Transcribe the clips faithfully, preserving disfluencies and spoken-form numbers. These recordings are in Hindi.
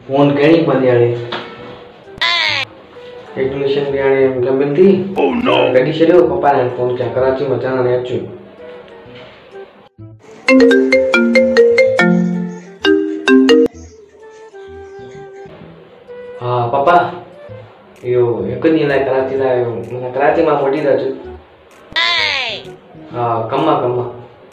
फोन कहीं पर यानी एडमिशन भी आने मतलब मिलती ओह नो कभी चलो पापा ने फोन किया कराची में जाना है अच्छू हाँ पापा यो एक दिन लाइक कराची लाए मैं कराची में पढ़ी रहा हूँ हाँ कम्मा कम्मा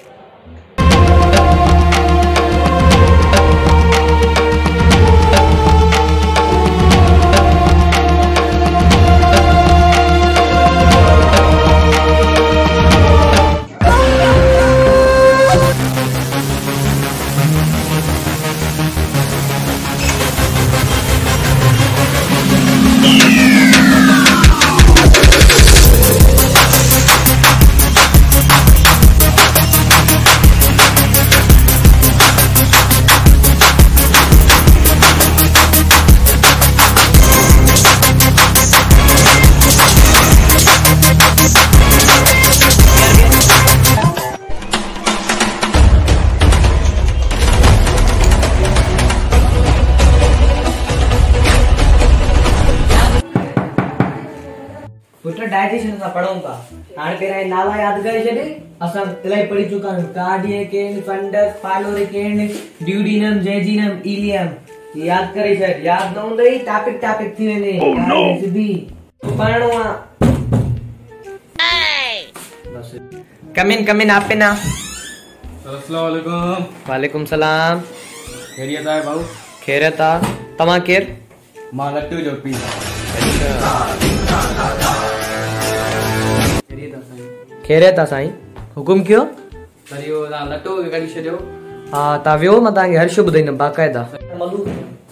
पुत्र डाइटिशियन सा पढ़ूंगा हां तेरा नाला याद करे छे असा तलाई पढ़ी चुका हूं कार्डियकेन फंडस पाइलोरिकेन ड्यूडिनम जेजिनम इलियम याद करे छे याद न हुंदई टॉपिक टॉपिक थी वेने ओह नो सिधी पढ़णो बस कम इन कम इन आप पे ना अस्सलाम वालेकुम वालेकुम सलाम खैरियत है भाऊ खैरियत आ तमा केर मां लट्टू जो पी खैरियत आ साईं हुकुम कयो सरियो दा लट्टू के कढी छड्यो हां ता वियो मां ताके हर शुभ दिन बाकायदा मलू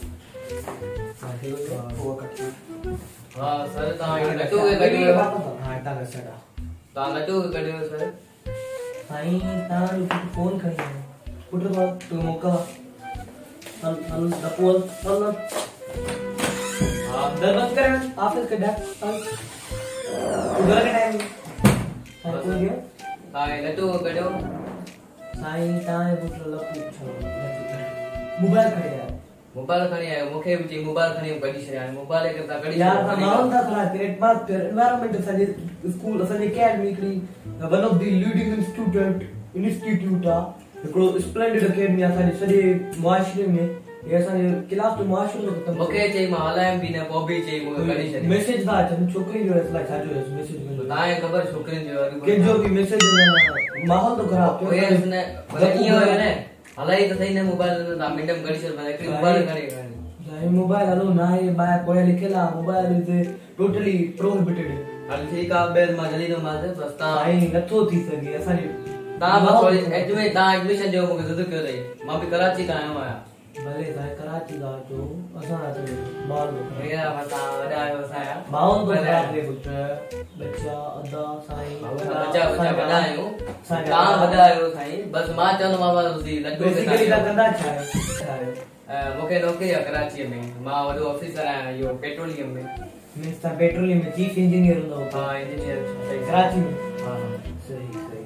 हां सर ता लट्टू के कढी हां ता सदा ता लट्टू के कढी सर साईं ता फोन करी पुत्र को तू मौका हल हल दपोल हल हां दरबार कर ऑफिस के डा उधर के टाइम हाय लट्टू कढो साईं ताए पुत्र लपू छो मोबाइल खड़े यार मोबाइल खणी आयो मुखे भी मोबाइल खणी कढी छया मोबाइल के ता कढी यार मां दा थोड़ा ग्रेट बात एनवायरनमेंट सजे स्कूल सजे एकेडमी करी one of the leading institute institute आ एकड़ो स्प्लेंडेड एकेडमी आ सजे सजे मुआशरे में ये सजे क्लास तो मुआशरे में मुखे चई मां हलायम भी न पोबी चई मुखे कढी छया मैसेज दा चन छोकरी जो है छाजो मैसेज में ताए खबर छोकरी जो के जो भी मैसेज माहौल तो खराब ओए इसने इयो है ने हलाई तो सही ने मोबाइल दा मैडम कढी छल मैं एक मोबाइल खणी भाई मोबाइल हलो ना ये बाय कोई लिखेला मोबाइल इज टोटली प्रोहिबिटेड हल ठीक आ बेल मा जल्दी तो मां बस ता भाई नथो थी सके असा ता बस थोड़ी एडमिशन ता एडमिशन जो मुके जद कयो रही मां भी कराची ता आयो आया भले भाई कराची दा जो असा ना बाल मेरा बता वडा आयो साया माउन तो खराब रे पुत्र बच्चा अदा साईं बच्चा बच्चा बड़ा आयो ता बड़ा आयो साईं बस मां चल मां उसी लड्डू के बेसिकली दा गंदा छाए मुके नौकरी है कराची में मां वडो ऑफिसर है यो पेट्रोलियम में मींस ता पेट्रोलियम में चीफ इंजीनियर हुंदो हां इंजीनियर कराची में हां सही सही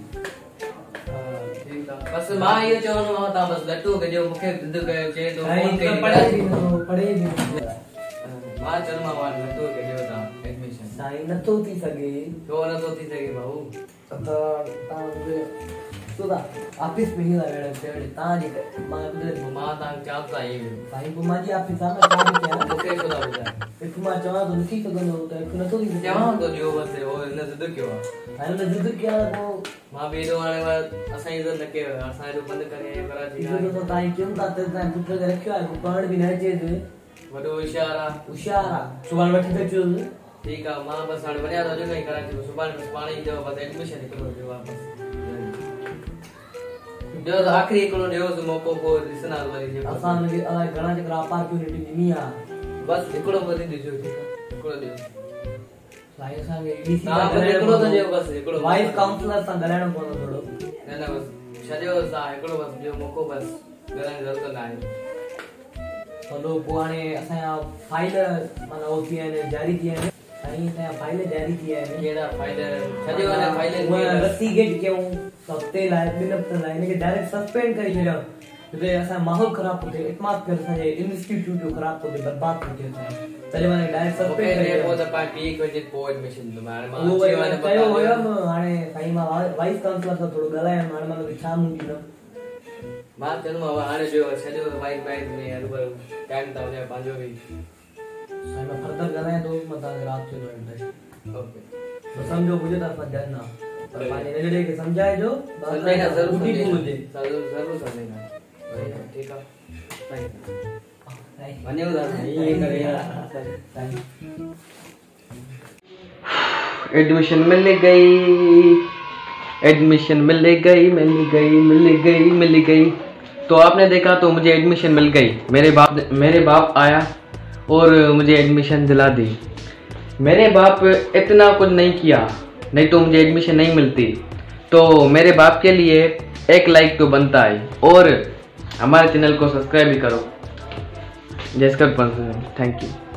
बस मां ये चवनो मां ता बस लट्टू के जो मुखे जिद कयो चे तो फोन के पढ़े भी पढ़े भी मां चल मां वाल लट्टू के जो ता एडमिशन साईं नथो थी सके तो न तो थी सके भाऊ त ता सुदा ऑफिस में ही लगे पेड़ ता जी मां मां ता चाहता ही साईं को मां जी ऑफिस आ ना काम किया मुखे सुदा बुझा एक मां चवा तो नथी सगनो त एक नथो थी चवा तो जो बस ओ न जिद कयो हां न जिद किया तो मां भी दो वाले असा इधर न के असा जो बंद करे कराची जो तो ताई क्यों ता ते पुत्र के रखयो है पढ़ भी न चे वडो इशारा इशारा सुबान बैठे थे चल ठीक है मां बस हां वणिया तो जो नहीं कराची सुबान बस पानी जो बस एडमिशन निकलो जो वापस जो आखिरी को जो मौको को दिसना वाली जो असा ने अला घणा जकरा अपॉर्चुनिटी निमिया बस एकड़ो बदी दीजो एकड़ो दियो साईं संगे डीसी ता एकड़ो तो जो बस एकड़ो वाइस काउंसलर सा गलाणो कोन थोड़ो न न बस छजो सा एकड़ो बस जो मौको बस गलाण जरूरत ना है हलो पुआने असा फाइल माने होती है जारी किया है साईं सा फाइल जारी किया है केड़ा फाइल छजो वाला फाइल वो इन्वेस्टिगेट क्यों सप्ते लाए बिन हफ्ते लाए ने डायरेक्ट सस्पेंड कर छड़ो ते असा माहौल खराब होते इतमाद कर असांजे इंस्टिट्यूट खराब होते बर्बाद होते तॾहिं माने डायरेक्ट मूंखे सस्पेंड ने करे पोइ त पाण टी बजे पोइ एडमिशन ॾिनो हाणे मां उहो अची वरी वञा चयो हुयमि हाणे साईं मां वाइस काउंसलर सां थोरो ॻाल्हायमि हाणे मां छा मुंहिंजी न मां चयो हाणे ॿियो छॾियो वाइट वाइट में हल टाइम त वञे पंहिंजो बि साईं मां फर्दर ॻाल्हायां थो मां तव्हांखे राति जो इंट्रस्ट ओके सम्झो मुंहिंजे तरफ़ां ॾियनि न पर पंहिंजे नंढड़े खे सम्झाइजो सम्झाईंदा ज़रूरु ॿुधी सम्झाईंदा हुजे ज़रूरु ज़रूरु सम्झाईंदा ठीकु आहे वञो था एडमिशन मिल गई, एडमिशन मिल गई, मिल गई, मिल गई, मिल गई। तो आपने देखा तो मुझे एडमिशन मिल गई। मेरे बाप मेरे बाप आया और मुझे एडमिशन दिला दी। मेरे बाप इतना कुछ नहीं किया, नहीं तो मुझे एडमिशन नहीं मिलती। तो मेरे बाप के लिए एक लाइक तो बनता है और हमारे चैनल को सब्सक्राइब भी करो। Jayaskar Pant, thank you.